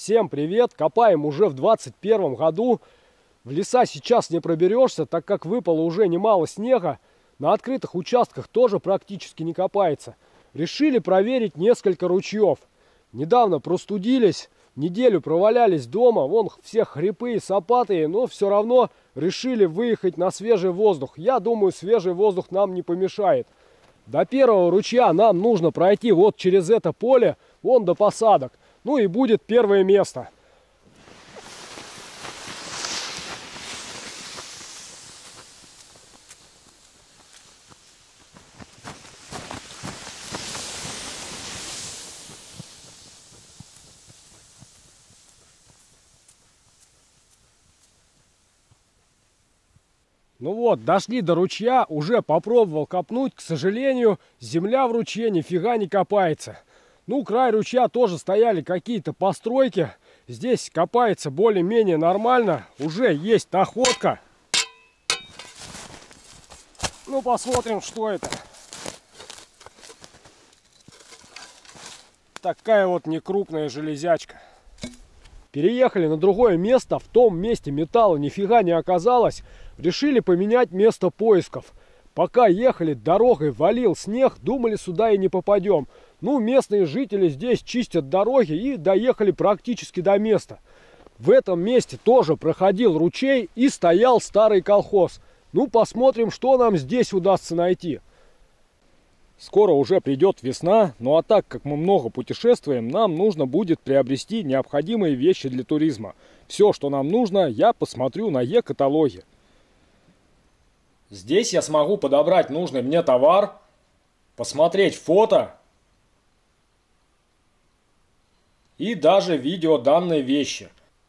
Всем привет! Копаем уже в 2021 году. В леса сейчас не проберешься, так как выпало уже немало снега. На открытых участках тоже практически не копается. Решили проверить несколько ручьев. Недавно простудились, неделю провалялись дома. Вон все хрипы, сапатые, но все равно решили выехать на свежий воздух. Я думаю, свежий воздух нам не помешает. До первого ручья нам нужно пройти вот через это поле, вон до посадок. Ну и будет первое место. Ну вот, дошли до ручья, уже попробовал копнуть, к сожалению, земля в ручье нифига не копается. Ну, край ручья тоже стояли какие-то постройки. Здесь копается более-менее нормально. Уже есть находка. Ну, посмотрим, что это. Такая вот некрупная железячка. Переехали на другое место. В том месте металла нифига не оказалось. Решили поменять место поисков. Пока ехали дорогой, валил снег, думали, сюда и не попадем. Ну, местные жители здесь чистят дороги и доехали практически до места. В этом месте тоже проходил ручей и стоял старый колхоз. Ну, посмотрим, что нам здесь удастся найти. Скоро уже придет весна, ну а так как мы много путешествуем, нам нужно будет приобрести необходимые вещи для туризма. Все, что нам нужно, я посмотрю на e-каталоге. Здесь я смогу подобрать нужный мне товар, посмотреть фото и даже видео данной вещи.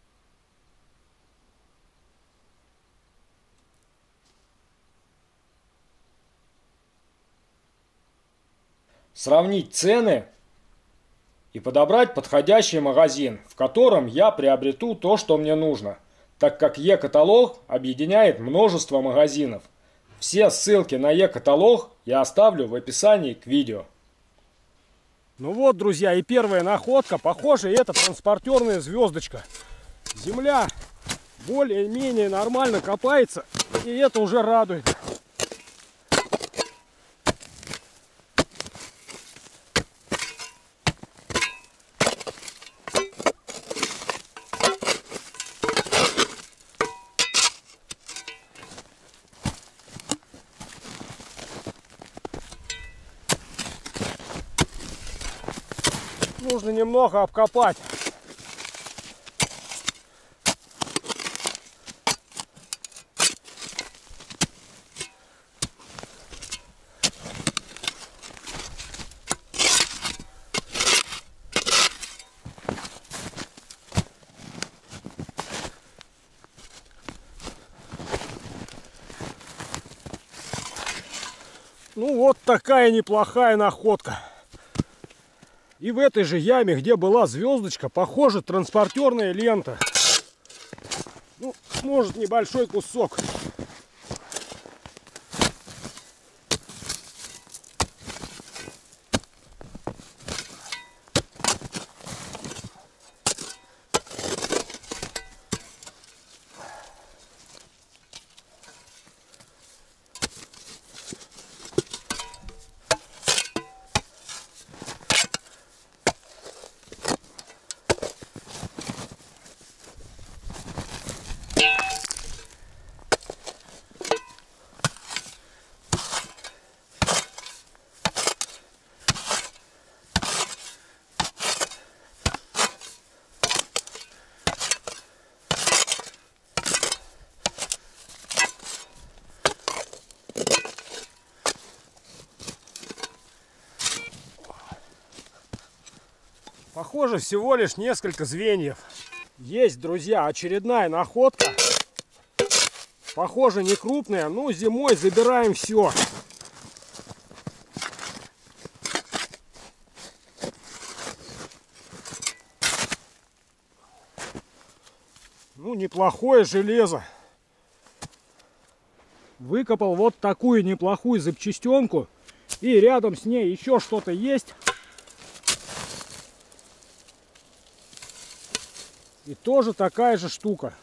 Сравнить цены и подобрать подходящий магазин, в котором я приобрету то, что мне нужно, так как e-каталог объединяет множество магазинов. Все ссылки на e-каталог я оставлю в описании к видео. Ну вот, друзья, и первая находка. Похоже, это транспортерная звездочка. Земля более-менее нормально копается, и это уже радует. Нужно немного обкопать. Ну вот такая неплохая находка. И в этой же яме, где была звездочка, похоже, транспортерная лента. Ну, может, небольшой кусок. Похоже, всего лишь несколько звеньев. Есть, друзья, очередная находка. Похоже, не крупная, но зимой забираем все. Ну, неплохое железо. Выкопал вот такую неплохую запчастенку. И рядом с ней еще что-то есть. И тоже такая же штука.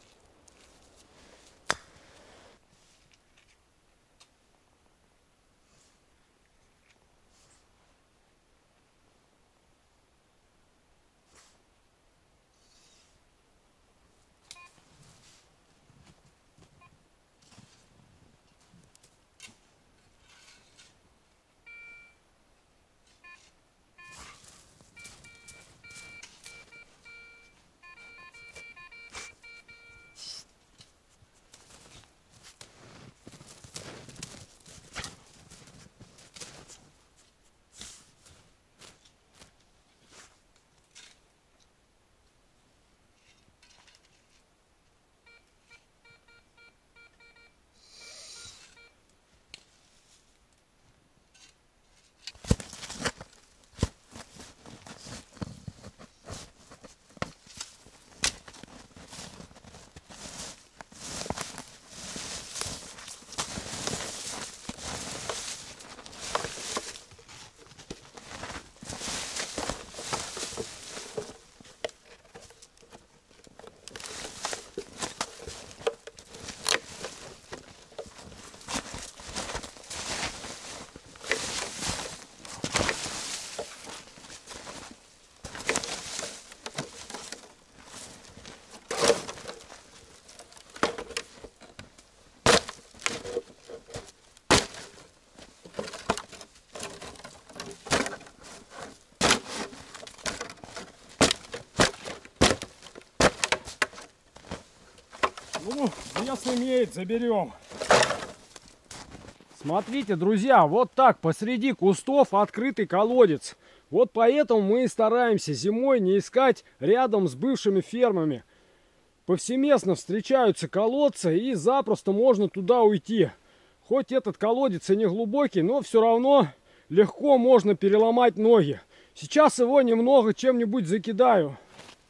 Ну, если имеет, заберем. Смотрите, друзья, вот так посреди кустов открытый колодец. Вот поэтому мы и стараемся зимой не искать рядом с бывшими фермами. Повсеместно встречаются колодцы, и запросто можно туда уйти. Хоть этот колодец и не глубокий, но все равно легко можно переломать ноги. Сейчас его немного чем-нибудь закидаю.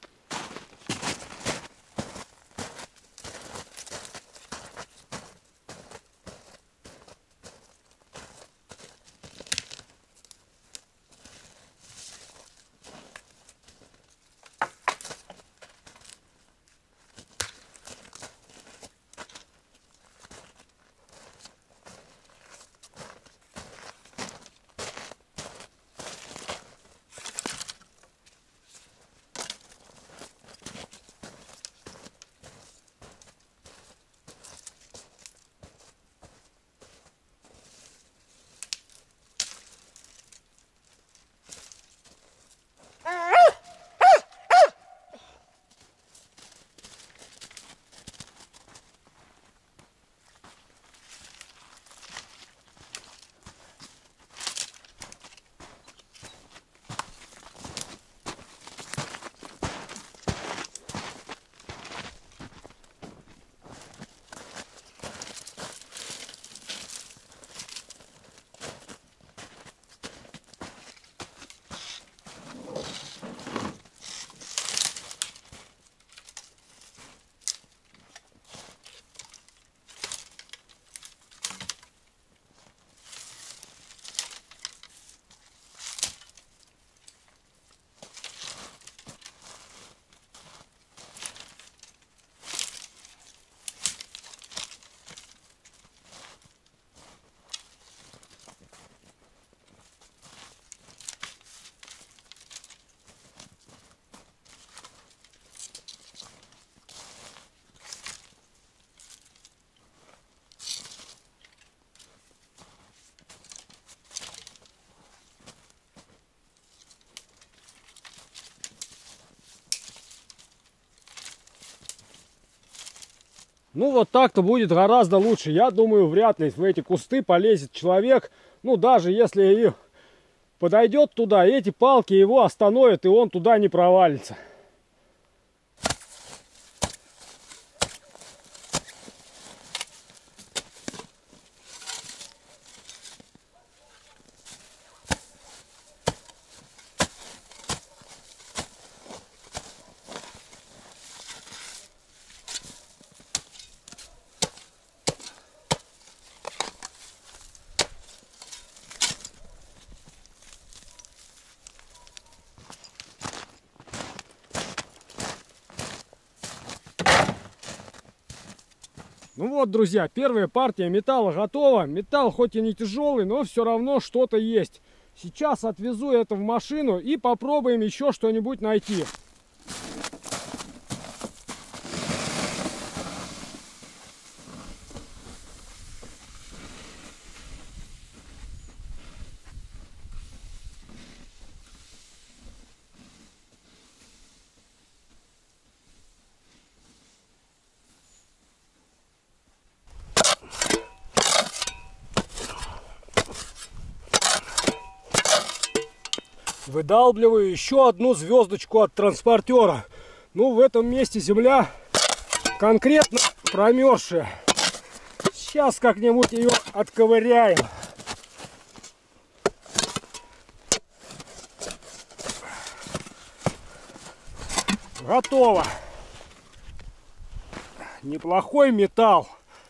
Ну вот так-то будет гораздо лучше. Я думаю, вряд ли в эти кусты полезет человек. Ну даже если и подойдет туда, эти палки его остановят, и он туда не провалится. Ну вот, друзья, первая партия металла готова. Металл хоть и не тяжелый, но все равно что-то есть. Сейчас отвезу это в машину и попробуем еще что-нибудь найти. Выдалбливаю еще одну звездочку от транспортера. Ну, в этом месте земля конкретно промерзшая. Сейчас как-нибудь ее отковыряем. Готово. Неплохой металл.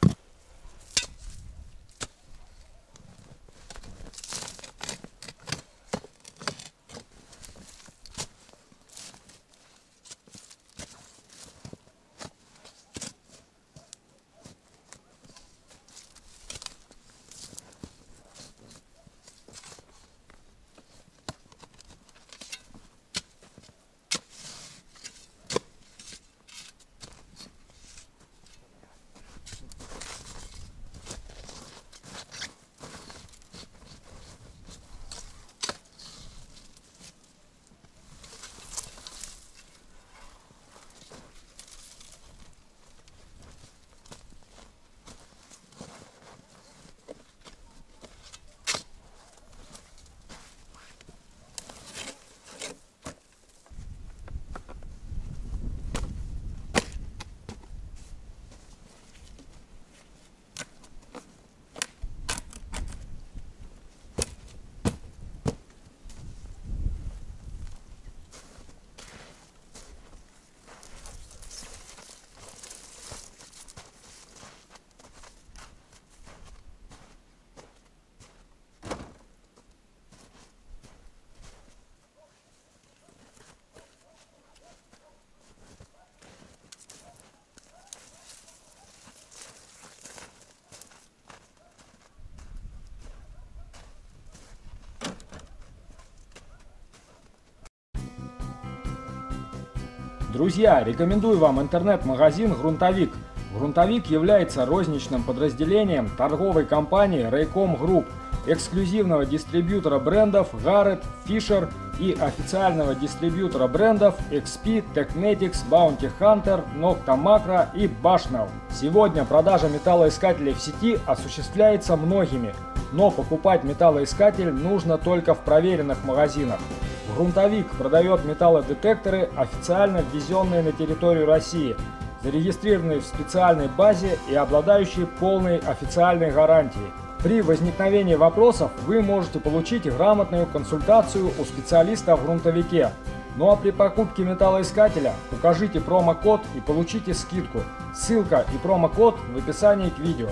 Друзья, рекомендую вам интернет-магазин «Грунтовик». «Грунтовик» является розничным подразделением торговой компании Raycom Group, эксклюзивного дистрибьютора брендов Garrett, Fisher и официального дистрибьютора брендов XP, Technetics, Bounty Hunter, Nocta Macro и Bushnell. Сегодня продажа металлоискателей в сети осуществляется многими, но покупать металлоискатель нужно только в проверенных магазинах. «Грунтовик» продает металлодетекторы, официально ввезенные на территорию России, зарегистрированные в специальной базе и обладающие полной официальной гарантией. При возникновении вопросов вы можете получить грамотную консультацию у специалиста в «Грунтовике». Ну а при покупке металлоискателя укажите промокод и получите скидку. Ссылка и промокод в описании к видео.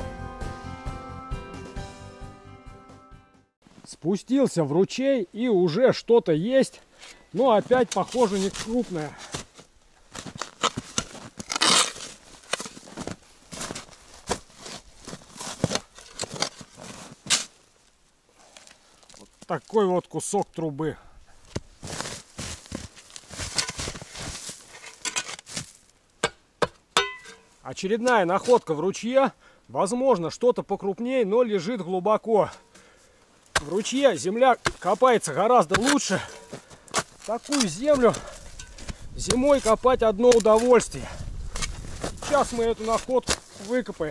Спустился в ручей и уже что-то есть, но опять похоже не крупное. Вот такой вот кусок трубы. Очередная находка в ручье. Возможно, что-то покрупнее, но лежит глубоко. В ручье земля копается гораздо лучше. Такую землю зимой копать одно удовольствие. Сейчас мы эту находку выкопаем.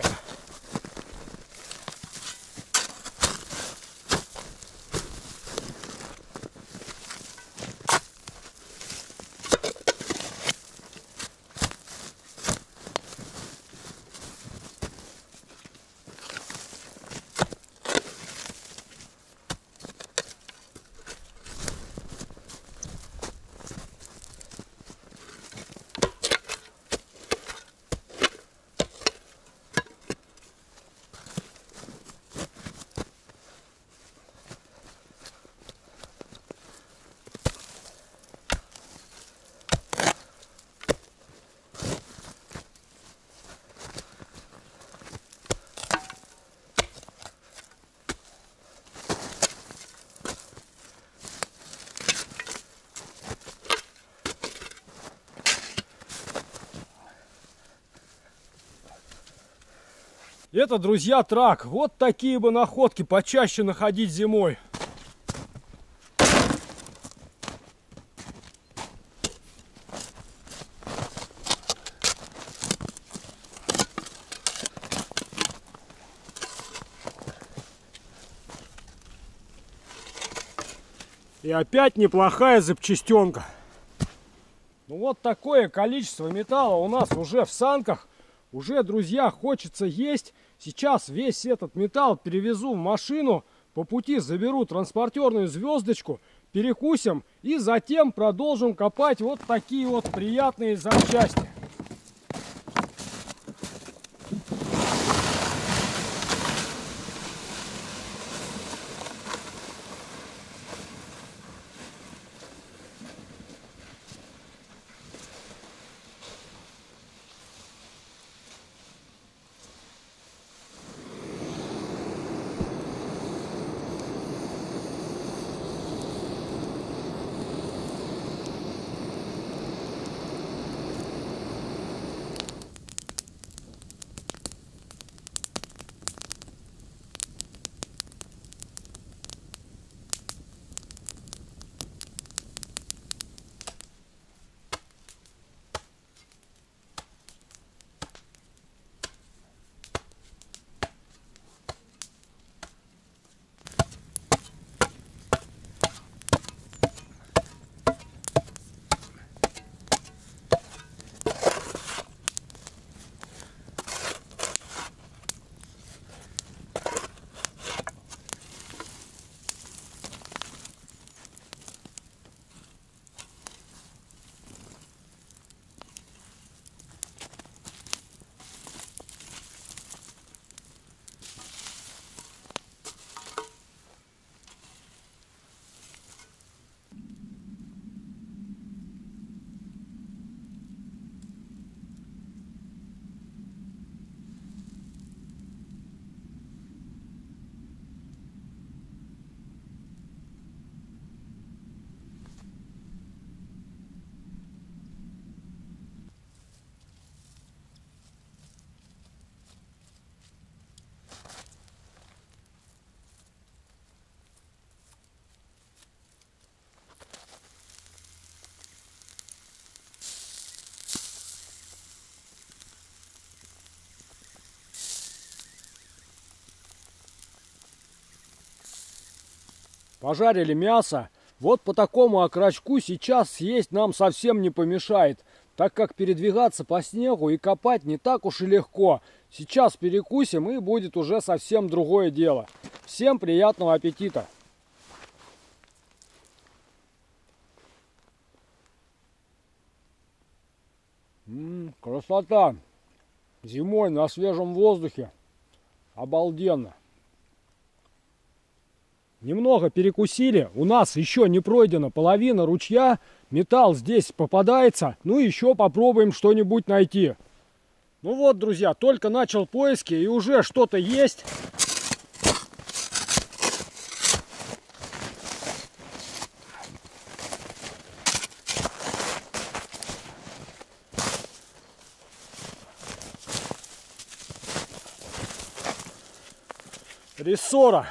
Это, друзья, трак. Вот такие бы находки почаще находить зимой. И опять неплохая запчастенка. Ну вот такое количество металла у нас уже в санках. Уже, друзья, хочется есть. Сейчас весь этот металл перевезу в машину. По пути заберу транспортерную звездочку. Перекусим и затем продолжим копать вот такие вот приятные запчасти. Пожарили мясо. Вот по такому окорочку сейчас съесть нам совсем не помешает, так как передвигаться по снегу и копать не так уж и легко. Сейчас перекусим, и будет уже совсем другое дело. Всем приятного аппетита! Красота! Зимой на свежем воздухе. Обалденно! Немного перекусили, у нас еще не пройдена половина ручья, металл здесь попадается, ну еще попробуем что-нибудь найти. Ну вот, друзья, только начал поиски и уже что-то есть. Рессора.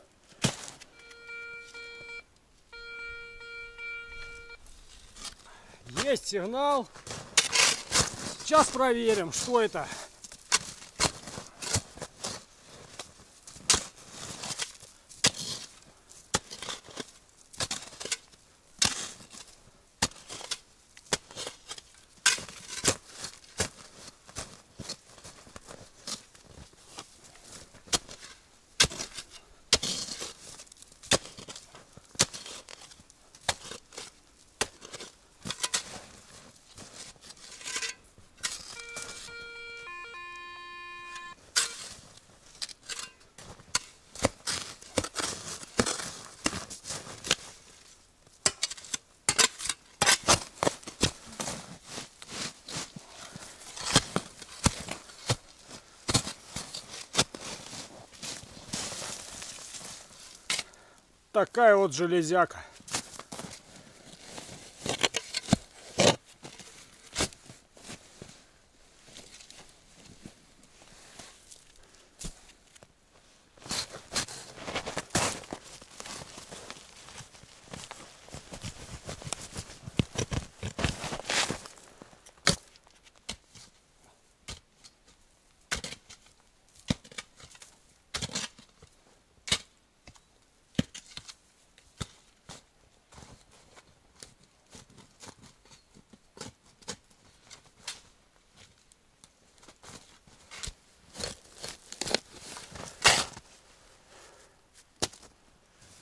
Есть сигнал. Сейчас проверим, что это. Такая вот железяка.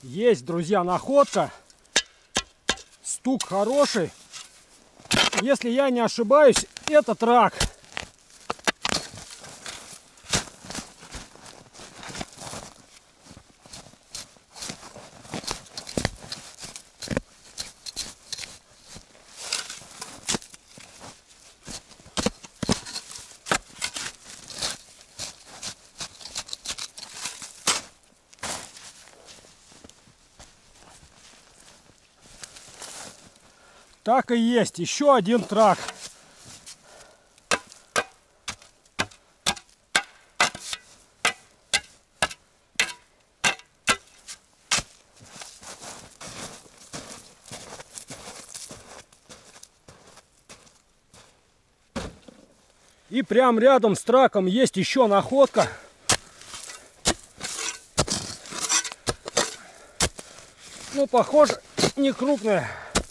Есть, друзья, находка. Стук хороший. Если я не ошибаюсь, это трак. Так и есть, еще один трак. И прям рядом с траком есть еще находка. Ну, похоже, не крупная.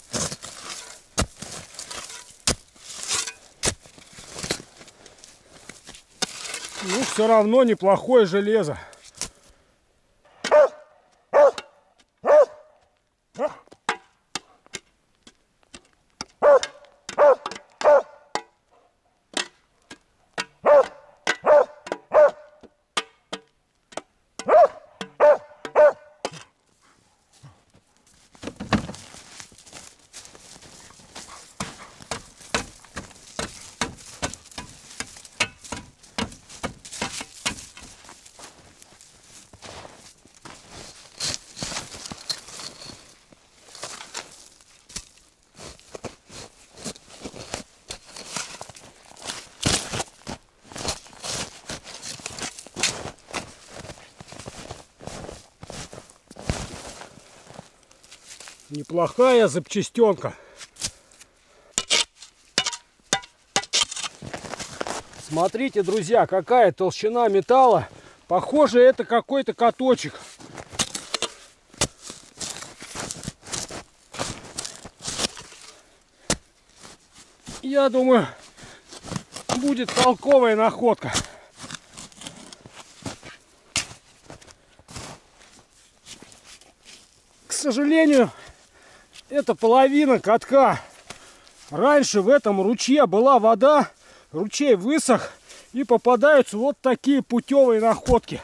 Ну, все равно неплохое железо. Неплохая запчастенка. Смотрите, друзья, какая толщина металла. Похоже, это какой-то каточек. Я думаю, будет толковая находка. К сожалению, это половина катка. Раньше в этом ручье была вода, ручей высох, и попадаются вот такие путевые находки.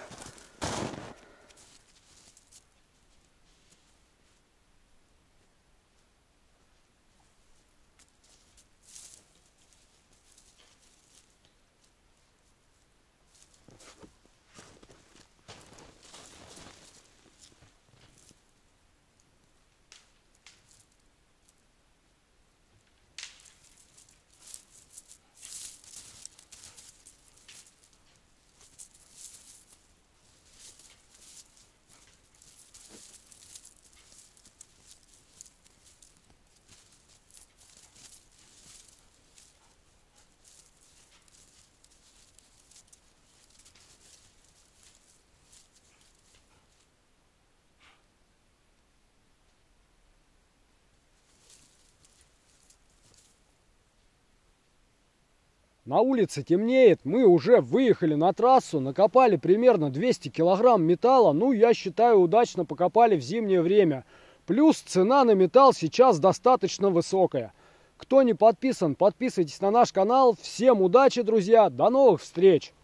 На улице темнеет, мы уже выехали на трассу, накопали примерно 200 килограмм металла. Ну, я считаю, удачно покопали в зимнее время. Плюс цена на металл сейчас достаточно высокая. Кто не подписан, подписывайтесь на наш канал. Всем удачи, друзья, до новых встреч!